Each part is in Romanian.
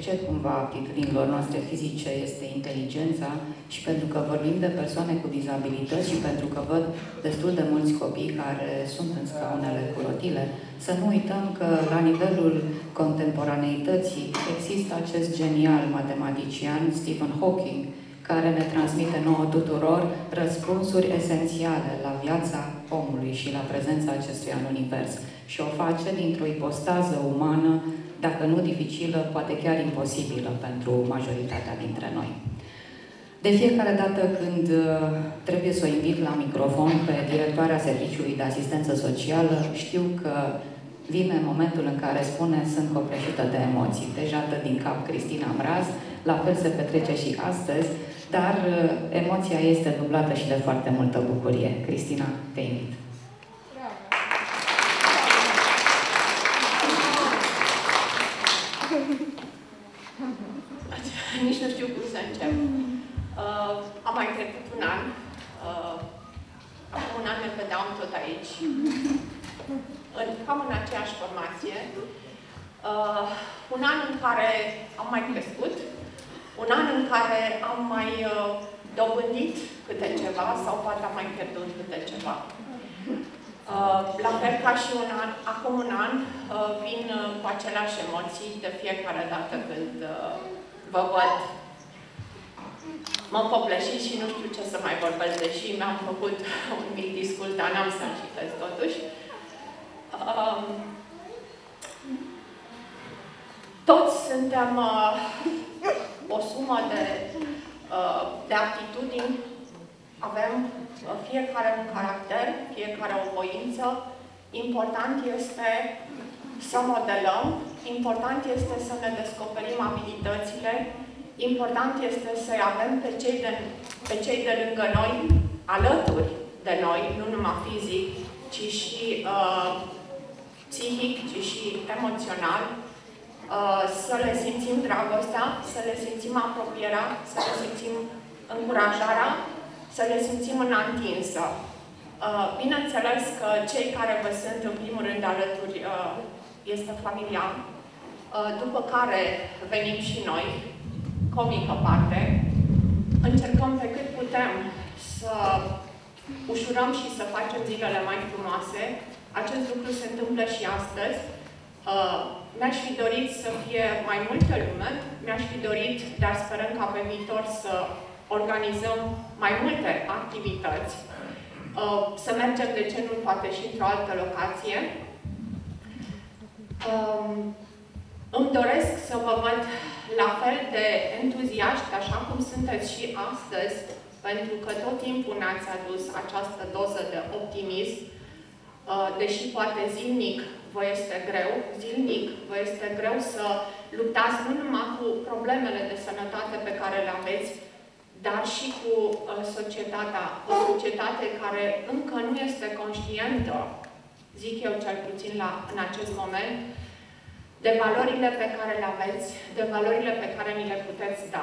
C cumva aptitudinilor noastre fizice este inteligența și pentru că vorbim de persoane cu dizabilități și pentru că văd destul de mulți copii care sunt în scaunele cu rotile, să nu uităm că la nivelul contemporaneității există acest genial matematician Stephen Hawking, care ne transmite nouă tuturor răspunsuri esențiale la viața omului și la prezența acestuia în univers. Și o face dintr-o ipostază umană, dacă nu dificilă, poate chiar imposibilă pentru majoritatea dintre noi. De fiecare dată când trebuie să o invit la microfon pe directoarea Serviciului de Asistență Socială, știu că vine momentul în care spune sunt copleșită de emoții. Deja dă din cap Cristina Mraz, la fel se petrece și astăzi, dar emoția este dublată și de foarte multă bucurie. Cristina, te invit. Nici nu știu cum să încep. Am mai trecut un an. Acum un an ne vedeam tot aici. Cam în aceeași formație. Un an în care am mai crescut. Un an în care am mai dobândit câte ceva sau poate am mai pierdut câte ceva. La fel ca și acum un an, vin cu aceleași emoții de fiecare dată când vă văd. M-am copleșit și nu știu ce să mai vorbesc, deși mi-am făcut un mic discurs, dar n-am să-l citesc totuși. Toți suntem o sumă de aptitudini. Avem fiecare un caracter, fiecare o voință. Important este să modelăm, important este să ne descoperim abilitățile, important este să-i avem pe cei de lângă noi, alături de noi, nu numai fizic, ci și psihic, ci și emoțional, să le simțim dragostea, să le simțim apropierea, să le simțim încurajarea, să le simțim înatinsă. Bineînțeles că cei care vă sunt în primul rând alături este familia, după care venim și noi, cu o mică parte, încercăm pe cât putem să ușurăm și să facem zilele mai frumoase. Acest lucru se întâmplă și astăzi. Mi-aș fi dorit să fie mai multă lume, mi-aș fi dorit, dar sperăm ca pe viitor să organizăm mai multe activități, să mergem, de ce nu, poate și într-o altă locație. Îmi doresc să vă văd la fel de entuziaști, așa cum sunteți și astăzi, pentru că tot timpul ne-ați adus această doză de optimism, deși poate zilnic vă este greu, zilnic vă este greu să luptați nu numai cu problemele de sănătate pe care le aveți, dar și cu societatea, o societate care încă nu este conștientă, zic eu cel puțin în acest moment, de valorile pe care le aveți, de valorile pe care ni le puteți da.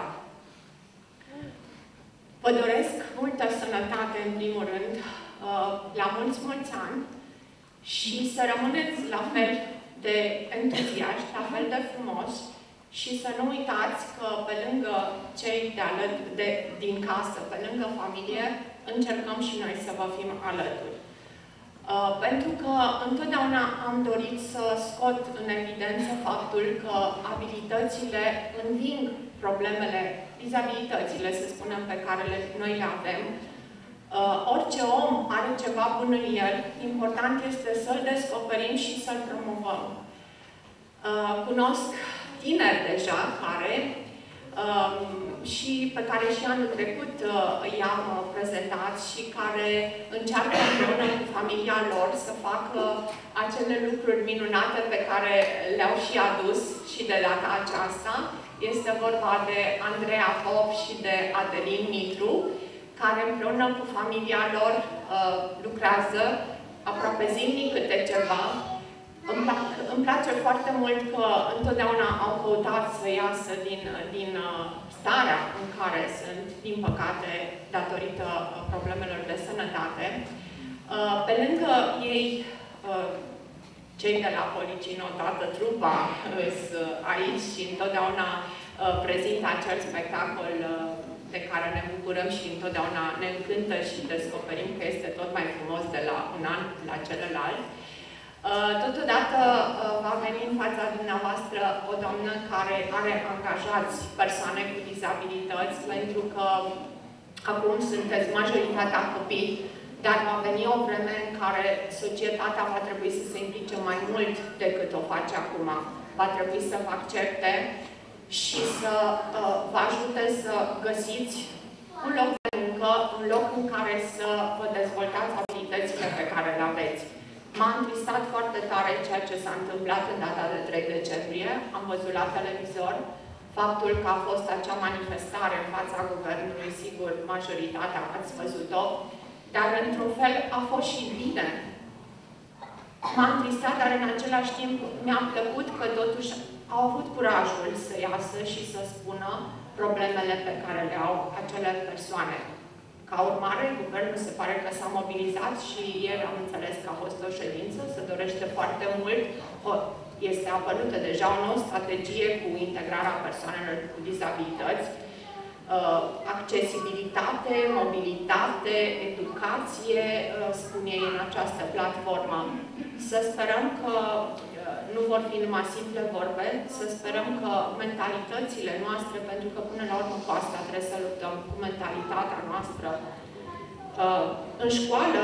Vă doresc multă sănătate, în primul rând, la mulți ani și să rămâneți la fel de entuziaști, la fel de frumos și să nu uitați că pe lângă cei din casă, pe lângă familie, încercăm și noi să vă fim alături. Pentru că întotdeauna am dorit să scot în evidență faptul că abilitățile înving problemele, dizabilitățile, să spunem, pe care noi le avem. Orice om are ceva bun în el, important este să-l descoperim și să-l promovăm. Cunosc tineri deja și pe care și anul trecut i-am prezentat și care încearcă împreună cu familia lor să facă acele lucruri minunate pe care le-au și adus și de data aceasta. Este vorba de Andreea Pop și de Adelin Mitru, care împreună cu familia lor lucrează aproape zilnic câte ceva. Îmi place foarte mult că întotdeauna au căutat să iasă din starea în care sunt, din păcate, datorită problemelor de sănătate. Pe lângă ei, Cei de la Policino, toată trupa, aici și întotdeauna prezintă acel spectacol de care ne bucurăm și întotdeauna ne încântă și descoperim că este tot mai frumos de la un an la celălalt. Totodată va veni în fața dumneavoastră o doamnă care are angajați persoane cu dizabilități, pentru că acum sunteți majoritatea copii, dar va veni o vreme în care societatea va trebui să se implice mai mult decât o face acum. Va trebui să vă accepte și să vă ajute să găsiți un loc de muncă, un loc în care să vă dezvoltați abilitățile pe care le aveți. M-a întristat foarte tare ceea ce s-a întâmplat în data de 3 decembrie. Am văzut la televizor faptul că a fost acea manifestare în fața guvernului, sigur, majoritatea ați văzut-o, dar într-un fel a fost și bine. M-a întristat, dar în același timp mi-a plăcut că totuși au avut curajul să iasă și să spună problemele pe care le au acele persoane. Ca urmare, guvernul se pare că s-a mobilizat și ieri am înțeles că a fost o ședință, se dorește foarte mult. Este apărută deja o nouă strategie cu integrarea persoanelor cu dizabilități, accesibilitate, mobilitate, educație, spun ei în această platformă. Să sperăm că nu vor fi numai simple vorbe, să sperăm că mentalitățile noastre, pentru că până la urmă cu asta trebuie să luptăm, cu mentalitatea noastră, în școală,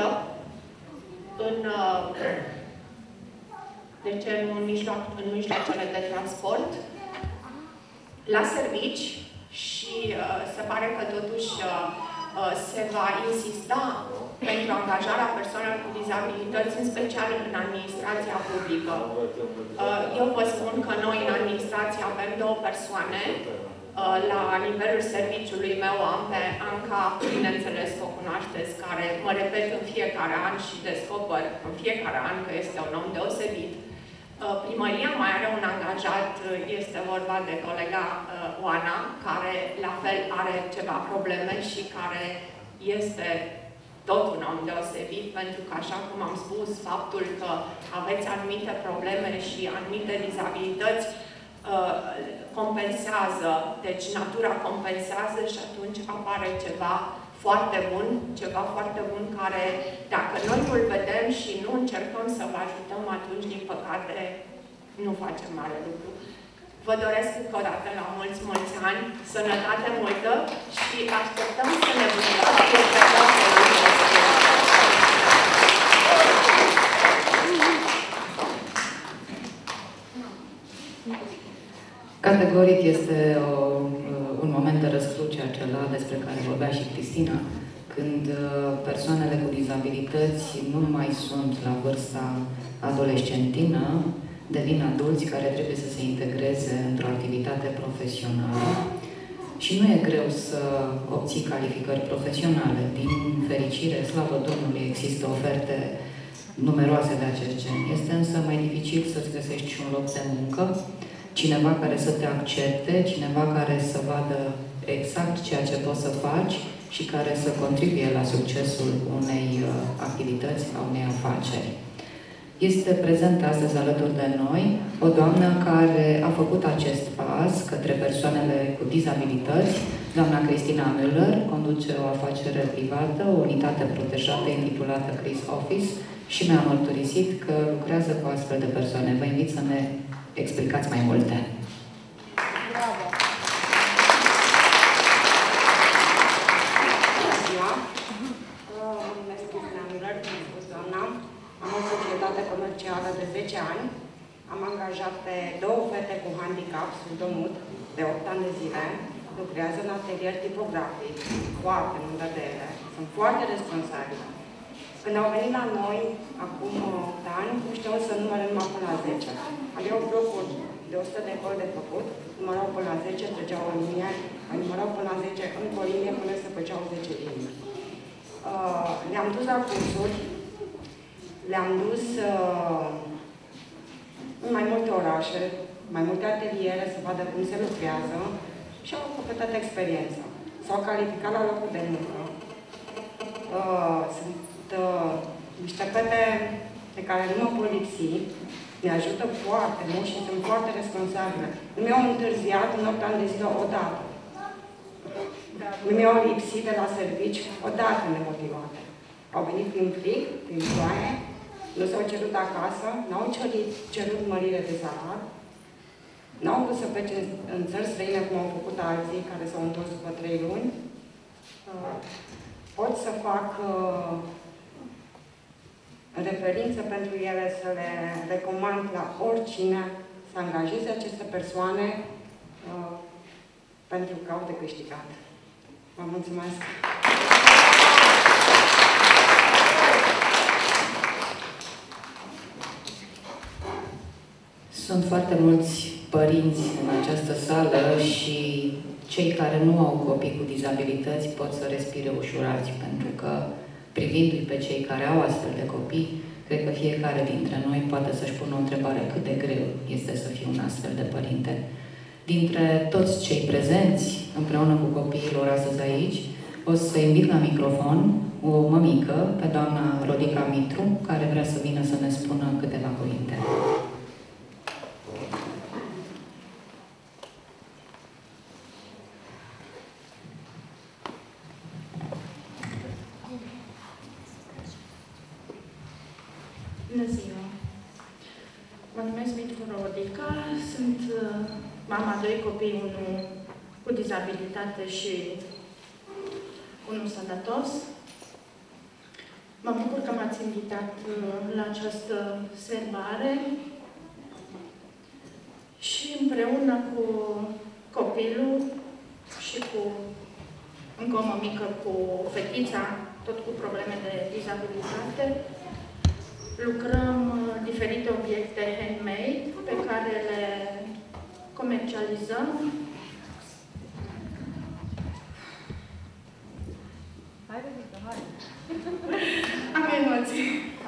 în mijloacele de transport, la servici și se pare că totuși se va insista pentru angajarea persoanelor cu dizabilități, în special în administrația publică. Eu vă spun că noi în administrație avem 2 persoane. La nivelul serviciului meu am pe Anca, bineînțeles că o cunoașteți, care mă repet în fiecare an și descoper în fiecare an că este un om deosebit. Primăria mai are un angajat, este vorba de colega Oana, care la fel are ceva probleme și care este tot un om deosebit, pentru că, așa cum am spus, faptul că aveți anumite probleme și anumite dizabilități compensează, deci natura compensează și atunci apare ceva foarte bun, care, dacă noi nu-l vedem și nu încercăm să vă ajutăm, atunci, din păcate, nu facem mare lucru. Vă doresc încă o dată la mulți ani, sănătate multă și așteptăm să ne bucurați cu Categoric este un moment de răscruce acela despre care vorbea și Cristina, când persoanele cu dizabilități nu mai sunt la vârsta adolescentină, devin adulți care trebuie să se integreze într-o activitate profesională și nu e greu să obții calificări profesionale. Din fericire, slavă Domnului, există oferte numeroase de acest gen. Este însă mai dificil să-ți găsești și un loc de muncă, cineva care să te accepte, cineva care să vadă exact ceea ce poți să faci și care să contribuie la succesul unei activități, a unei afaceri. Este prezentă astăzi alături de noi o doamnă care a făcut acest pas către persoanele cu dizabilități. Doamna Cristina Müller conduce o afacere privată, o unitate protejată intitulată Chris Office și mi-a mărturisit că lucrează cu astfel de persoane. Vă invit să ne explicați mai multe. Bravo! Bună ziua! Mă numesc Cristina Müller, cum a spus doamna. Am o societate comercială de 10 ani. Am angajat pe 2 fete cu handicap surdomut de 8 ani de zile. Lucrează în atelier tipografic, foarte mândră de ele. Sunt foarte responsabile. Când au venit la noi, acum 8 ani, nu știu să numere numai până la 10. Aveau blocuri de 100 de coli de făcut, numărau până la 10, trăgeau o linie, numărau până la 10, încă o linie, până se făceau 10 linii. Le-am dus la cursuri, le-am dus în mai multe orașe, mai multe ateliere, să vadă cum se lucrează și au completat experiența. S-au calificat la locul de muncă. Sunt niște fete pe care nu mă pot lipsi, ne ajută foarte mult și sunt foarte responsabile. Nu mi-au întârziat în 8 ani de zile odată. Nu mi-au lipsit de la servici odată nemotivate. Au venit prin fric, prin ploaie, nu s-au cerut acasă, n-au cerut mărire de salar, n-au vrut să plece în țări străine cum au făcut alții care s-au întors după 3 luni. Pot să fac referință pentru ele, să le recomand la oricine să angajeze aceste persoane pentru că au de câștigat. Vă mulțumesc! Sunt foarte mulți părinți în această sală și cei care nu au copii cu dizabilități pot să respire ușurați, pentru că, privindu-i pe cei care au astfel de copii, cred că fiecare dintre noi poate să-și pună o întrebare cât de greu este să fii un astfel de părinte. Dintre toți cei prezenți, împreună cu copiilor astăzi aici, o să invit la microfon o mămică, pe doamna Rodica Mitru, care vrea să vină să ne spună câteva cuvinte. Bună ziua! Mă numesc Mitru Rodica, sunt mama 2 copii, unul cu dizabilitate și unul sănătos. Mă bucur că m-ați invitat la această serbare și împreună cu copilul și cu încă o mămică cu fetița, tot cu probleme de dizabilitate, lucrăm diferite obiecte handmade pe care le comercializăm. Am emoții.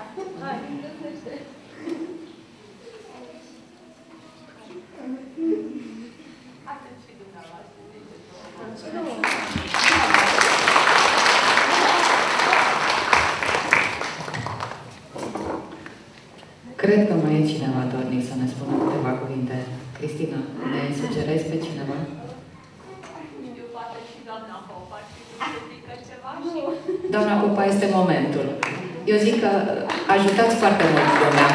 Cred că mai e cineva dornic să ne spună câteva cuvinte. Cristina, ne sugerezi pe cineva? Știu, poate și doamna Popa, și să zică ceva și... Doamna Popa, este momentul. Eu zic că ajutați foarte mult lumea.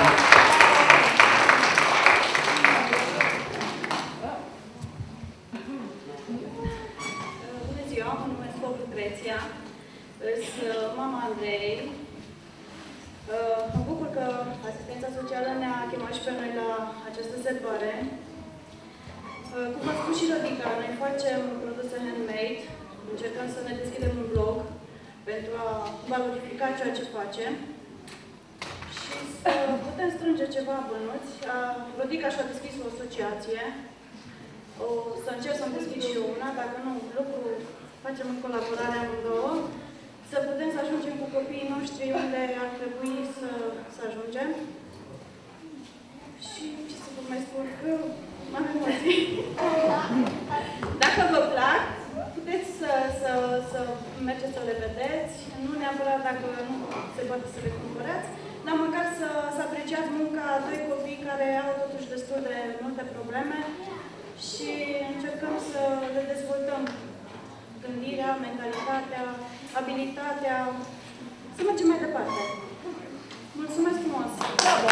Bună ziua, mă numesc Lucreția, sunt mama Andrei. Mă bucur că asistența socială ne-a chemat și pe noi la această serbare. Cum a spus și Rodica, noi facem produse handmade, încercăm să ne deschidem un blog pentru a valorifica ceea ce facem și să putem strânge ceva bănuți. Rodica și-a deschis o asociație, o să încerc să-mi deschid și eu una, dacă nu, lucru facem în colaborare amândouă, să putem să ajungem cu copiii noștri unde ar trebui să ajungem. Și ce să vă mai spun, că am emoții. Dacă vă plac, puteți să mergeți să le vedeți, nu neapărat dacă nu se poate să le cumpărați, dar măcar să apreciați munca a 2 copii care au totuși destul de multe probleme și încercăm să le dezvoltăm gândirea, mentalitatea, abilitatea, să mergem mai departe. Mulțumesc frumos! Bravo!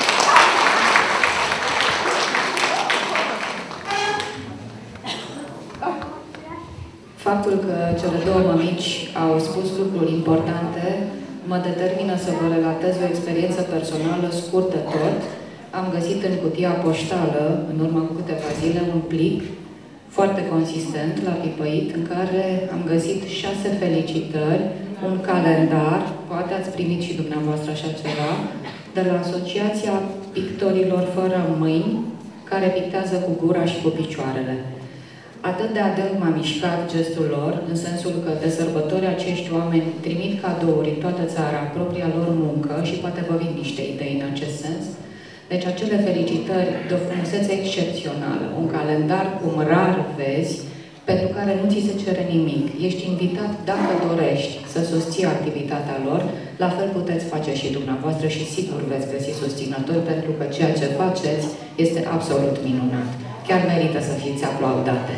Faptul că cele 2 mămici au spus lucruri importante mă determină să vă relatez o experiență personală scurtă tot. Am găsit în cutia poștală, în urmă cu câteva zile, un plic foarte consistent, la pipăit, în care am găsit 6 felicitări, un calendar, poate ați primit și dumneavoastră așa ceva, de la Asociația Pictorilor Fără Mâini, care pictează cu gura și cu picioarele. Atât de adânc m-a mișcat gestul lor, în sensul că de sărbători acești oameni trimit cadouri în toată țara, propria lor muncă și poate vă vin niște idei în acest sens. Deci acele felicitări de o frumusețe excepțională, un calendar cum rar vezi, pentru care nu ți se cere nimic. Ești invitat, dacă dorești, să susții activitatea lor, la fel puteți face și dumneavoastră și sigur veți găsi susținători, pentru că ceea ce faceți este absolut minunat. Chiar merită să fiți aplaudate.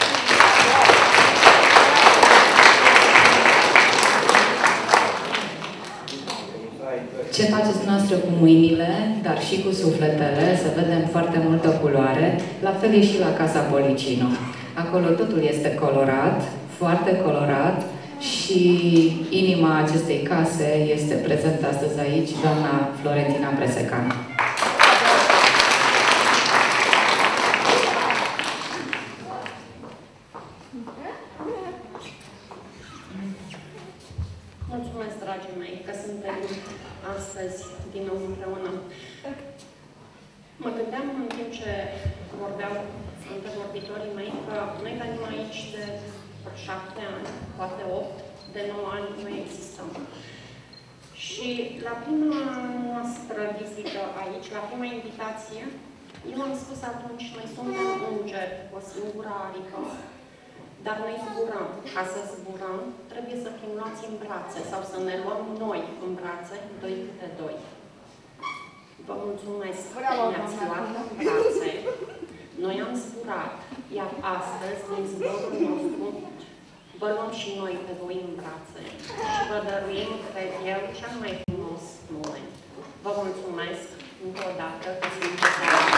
Ce faceți noastră cu mâinile, dar și cu sufletele, să vedem foarte multă culoare, la fel e și la Casa Policino. Acolo totul este colorat, foarte colorat și inima acestei case este prezentă astăzi aici, doamna Florentina Presecan. Mulțumesc, dragii mei, că suntem astăzi din nou împreună. Mă gândeam în timp ce vorbeau antevorbitorii mei că noi venim aici de 7 ani, poate 8, de 9 ani nu existăm. Și la prima noastră vizită aici, la prima invitație, eu am spus atunci, noi suntem îngeri cu o singură arică, dar noi zburăm. Ca să zburăm, trebuie să fim luați în brațe sau să ne luăm noi în brațe, 2 câte 2. Vă mulțumesc că ne-ați luat în brațe. Noi am zburat, iar astăzi, din zborul nostru, vă luăm și noi pe voi în brațe și vă dăruim, cred eu, cel mai frumos moment. Vă mulțumesc încă o dată că sunteți aici.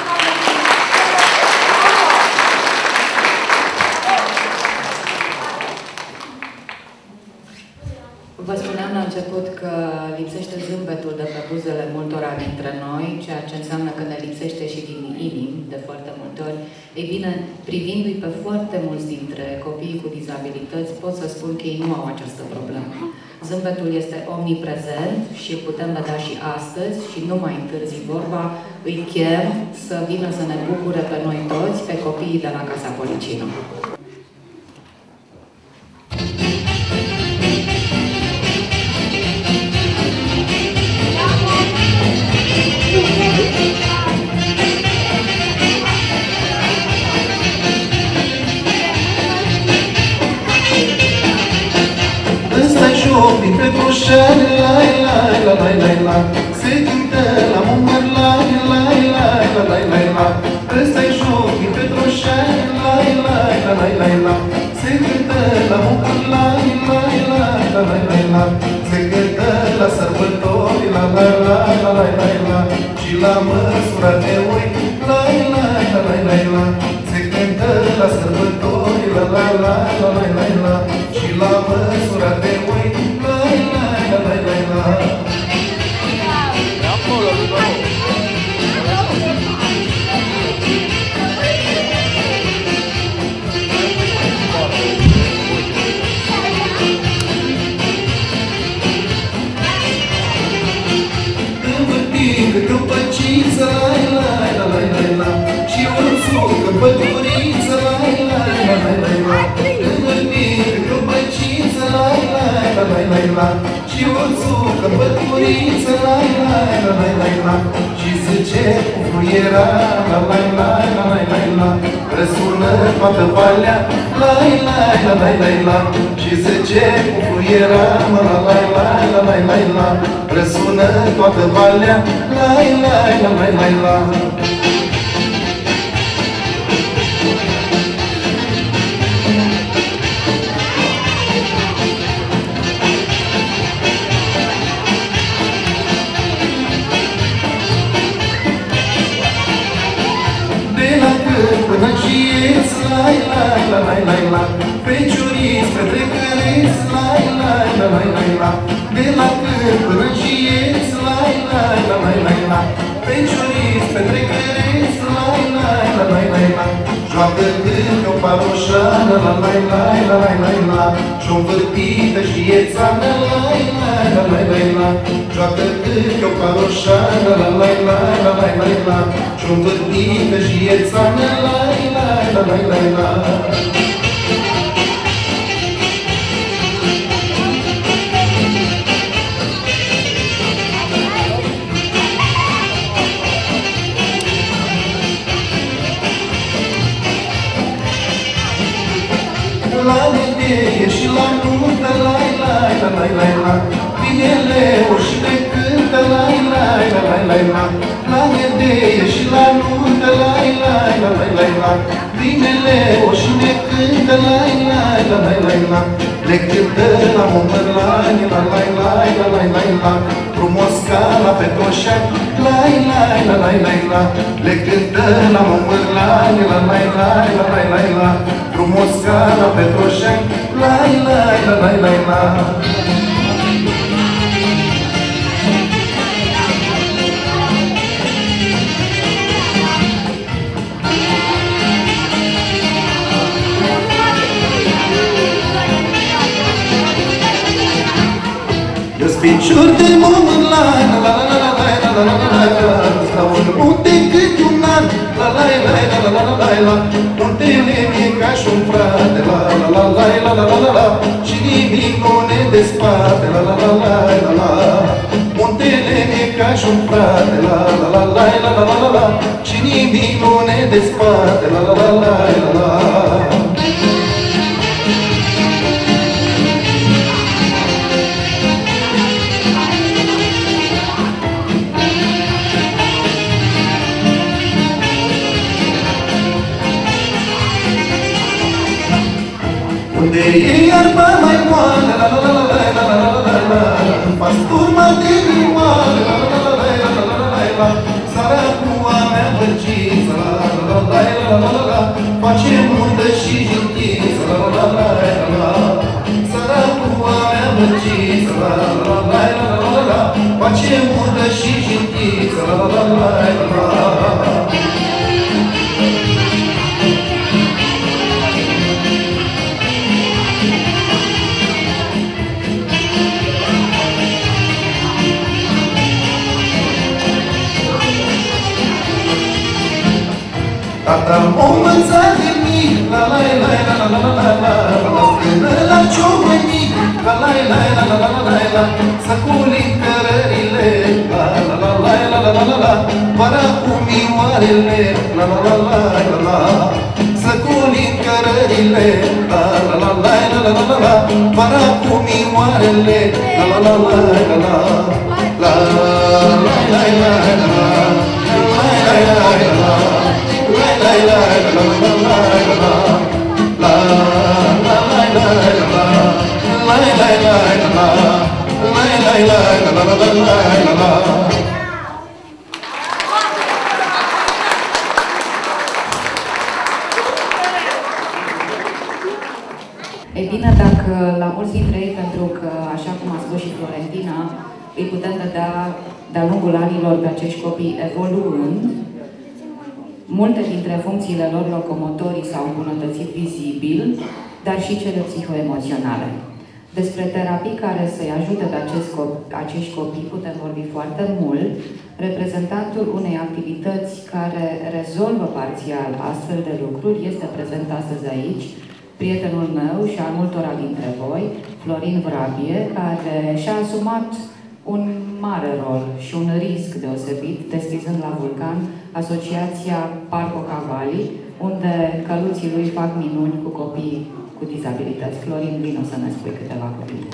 Vă spuneam la început că lipsește zâmbetul de pe buzele multora dintre noi, ceea ce înseamnă că ne lipsește și din inimi de foarte multe ori. Ei bine, privindu-i pe foarte mulți dintre copiii cu dizabilități, pot să spun că ei nu au această problemă. Zâmbetul este omniprezent și îl putem vedea și astăzi și nu mai întârzi vorba, îi chem să vină să ne bucure pe noi toți, pe copiii de la Casa Policino. Din Petrușani, lai, lai, la, lai, lai, la. Se cântă la mumăr, lai, lai, lai, la, lai, lai, la. Ăsta-i joc din Petrușani, lai, lai, la, lai, lai, la. Se cântă la mumăr, lai, lai, lai, la, lai, lai, la. Se cântă la sărbători, la, lai, lai, la, lai, lai, la. Și la măsura de oi, lai, lai, la, lai, lai, la. Se cântă la sărbători, la, lai, lai, la, lai, lai, la. Și la măsura de oi, lai, lai, la, lai, lai, la. Învârtim câte o păciță, lai, lai, la, lai, lai, la. Și o sucă păturiță, lai, lai, la, lai, lai, la. Învârtim câte o păciță, lai, lai, la, lai, lai, la. Și o sucă păturiță, lai, lai, la, lai, lai, la. Și zice cu fluiera, la, lai, lai, la, lai, lai, la. Răsună toată valea, lai, lai, la, lai, lai, la. Și zice cu fluiera, la, lai, lai, la, lai, lai, la. Răsună toată valea, lai, lai, la, lai, lai, la. Până și ies, lai, lai, la, lai, lai, la. Feciuriți, petrecăreți, lai, lai, la, lai, lai, la. De la cânt până și ies, lai, lai, la, lai, lai, la. Feciuriți, petrecăreți, lai, lai, la, lai, lai, la. Joacă cânt o paroșană, la, lai, lai, la, lai, lai, la. Și-o învârtită și e țană, lai, lai, la, lai, lai, la. Joacă cânt o paroșană, la, lai, lai, la, lai, lai, la. Și-o învârtită și e țană, lai, lai, la, lai, lai, la. la la la la. Binele ușine cântă la la la la la la. La nedeie și la nuntă la la la la la la. Binele ușine cântă la la la la la la. Le cântă la mumăr la la la la la la la la. Frumos ca la Petroșan la la la la la la. Le cântă la mumăr la la la la la la la la. Frumos ca la Petroșan la la la la la la. Picior de moment la la la la la la la la la la. Stau în munte cât un an la la la la la la la la. Muntele mi-e ca și un frate la la la la la la la la la. Și nimic nu ne desparte la la la la la la. Muntele mi-e ca și un frate la la la la la la la la. Și nimic nu ne desparte la la la la la la. Unde e iarba mai moale, la la la la la la la la la. Faci turma de mimoale, la la la la la la la la la. Săracua mea vârciță, la la la la la la la. Face multă și jintiță, la la la la la la. Săracua mea vârciță, la la la la la la la. Face multă și jintiță, la la la la la la. Tata m-a învățat de mic, la la la la la la la la. Până la ciobănic, la la la la la la la la. Să culim cărările, la la la la la la la la la. Vara cu mioarele, la la la la la la. Să culim cărările, la la la la la la la la. Vara cu mioarele, la la la la la la. La la la la la la. La la la la la. La la la la la la la. La la la la la. La la la la la. La la la la la la. E bine, dacă la mulți dintre ei, pentru că, așa cum a spus și Florentina, îi putem vedea de-a lungul anilor pe acești copii evoluând, multe dintre funcțiile lor locomotorii s-au îmbunătățit vizibil, dar și cele psihoemoționale. Despre terapii care să-i ajute pe acești copii putem vorbi foarte mult. Reprezentantul unei activități care rezolvă parțial astfel de lucruri este prezent astăzi aici, prietenul meu și al multora dintre voi, Florin Vrabie, care și-a asumat un mare rol și un risc deosebit, deschizând la Vulcan Asociația Parco Cavalli, unde căluții lui fac minuni cu copii cu dizabilități. Florin, vino să ne spui câteva cuvinte.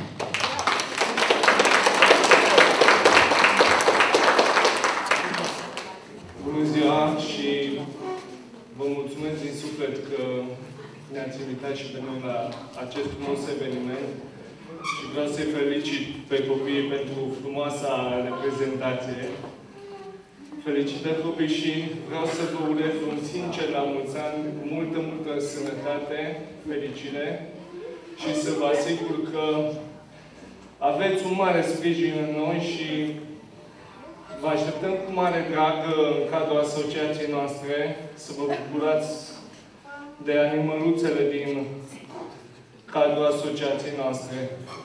Bună ziua și vă mulțumesc din suflet că ne-ați invitat și pe noi la acest frumos eveniment și vreau să-i felicit pe copii pentru frumoasa reprezentație. Felicitări copii și vreau să vă urez un sincer la mulți ani, cu multă, multă sănătate, fericire și să vă asigur că aveți un mare sprijin în noi și vă așteptăm cu mare drag în cadrul asociației noastre să vă bucurați de animăluțele din cadrul asociației noastre.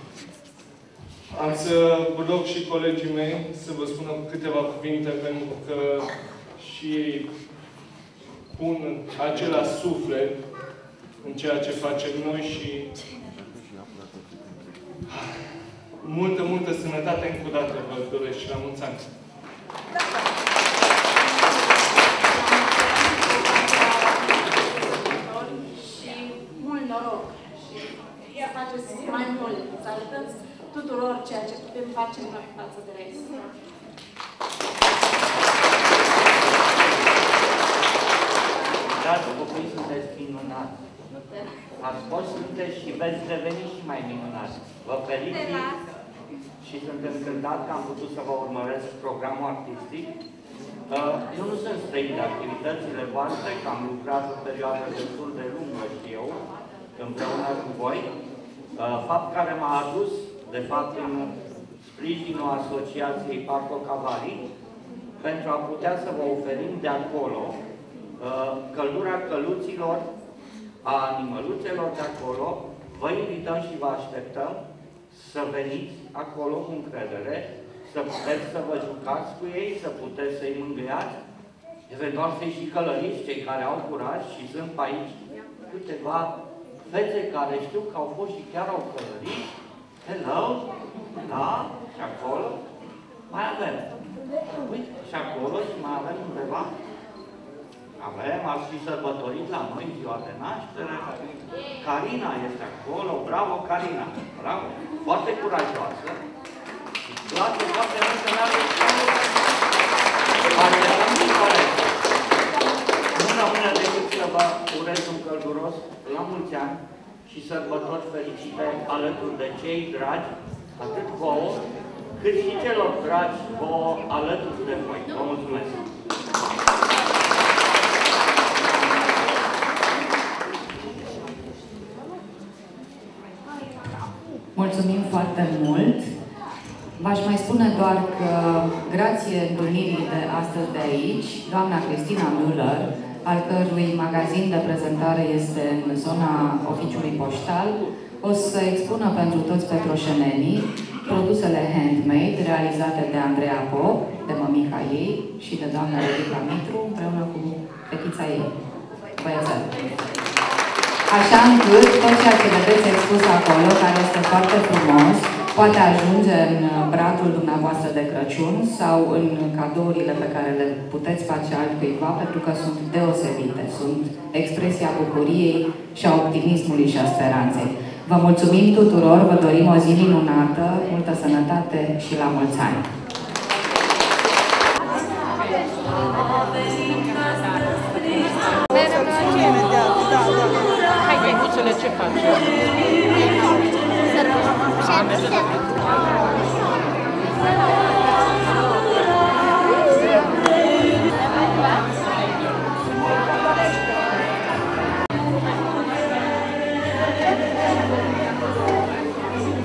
Am să vă rog și colegii mei să vă spună câteva cuvinte, pentru că și ei pun același suflet în ceea ce facem noi și multă, multă sănătate încă o dată vă doresc și la mulți ani! Și mult noroc! Și să faceți mai mult, să arătați tuturor ceea ce putem face față de rest. Da, copii, sunteți minunați. Ați fost, sunteți și veți deveni și mai minunați. Vă felicit și sunt încântat că am putut să vă urmăresc programul artistic. Eu nu sunt străin de activitățile voastre, că am lucrat o perioadă destul de lungă și eu, împreună cu voi. Fapt care m-a adus, de fapt, în sprijinul Asociației Parco Cavalli, pentru a putea să vă oferim de acolo căldura căluților, a animăluțelor de acolo. Vă invităm și vă așteptăm să veniți acolo cu încredere, să puteți să vă jucați cu ei, să puteți să-i mângâiați, eventual să-i și călăriți, cei care au curaj și sunt pe aici câteva fete care știu că au fost și chiar au călărit. Hello? Da? Și acolo? Mai avem. Uite, și acolo și mai avem undeva. Avem, ați fi sărbătorit la noi ziua de naștere. Carina este acolo. Bravo, Carina. Bravo. Foarte curajoasă. Îți place foarte mult să meargă nu rămâne decât să vă urez un călduros la mulți ani și sărbători fericite alături de cei dragi, atât vouă, cât și celor dragi vouă alături de voi. Vă mulțumesc! Mulțumim foarte mult! V-aș mai spune doar că, grație întâlnirii de astăzi de aici, doamna Cristina Müller, al cărui magazin de prezentare este în zona oficiului poștal, o să expună pentru toți petroșenenii produsele handmade realizate de Andreea Pop, de mămica ei și de doamna Rodica Mitru, împreună cu fetița ei, băiețel. Așa încât tot ceea ce vedeți expus acolo, care este foarte frumos, poate ajunge în bradul dumneavoastră de Crăciun sau în cadourile pe care le puteți face altcuiva, pentru că sunt deosebite, sunt expresia bucuriei și a optimismului și a speranței. Vă mulțumim tuturor, vă dorim o zi minunată, multă sănătate și la mulți ani! Ce face?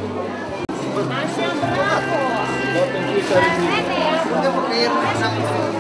Așa, bravo!